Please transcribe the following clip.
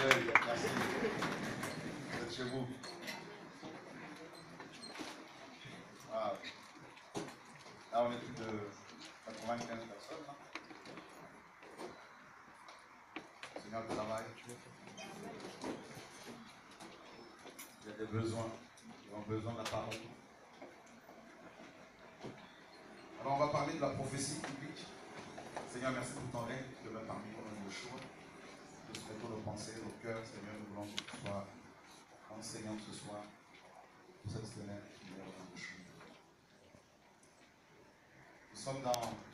Oui, merci. Vous êtes chez vous. Wow. Là, on est plus de 95 personnes. Hein. Le Seigneur travaille. Il y a des besoins. Ils ont besoin de la parole. Alors, on va parler de la prophétie biblique. Seigneur, merci pour ton règne qui demeure parmi nous dans le choix. Nous souhaitons nos pensées, nos cœurs. Seigneur, nous voulons que tu sois enseignant ce soir pour cette semaine qui est dans le choix. Nous sommes dans